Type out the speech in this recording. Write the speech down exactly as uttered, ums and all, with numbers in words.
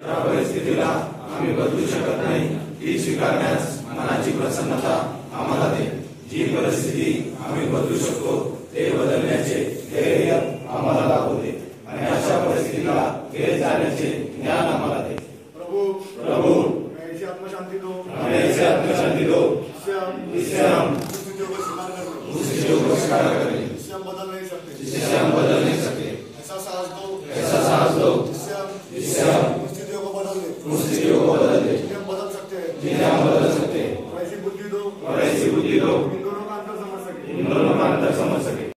त्या परिस्थितीला आम्ही बदलू शकत नाही, ती स्वीकारण्यास मनाची प्रसन्नता आम्हाला दे। जी परिस्थिती आम्ही बदलू शकतो ते बदलण्याचे धैर्य आम्हाला लाभू दे आणि अशा परिस्थितीला खेळ जाण्याचे ज्ञान आम्हाला दे। प्रभु प्रभु ऐसी आत्मशांति दो, हमें ऐसी आत्मशांति दो जिससे हम उस स्थितियों को स्वीकार करें जिससे हम बदल नहीं सकते, जिससे हम बदल नहीं सकते। ऐसा साहस दो, ऐसा साहस दो जिससे हम उन स्थितियों को बदल दें, उन स्थितियों को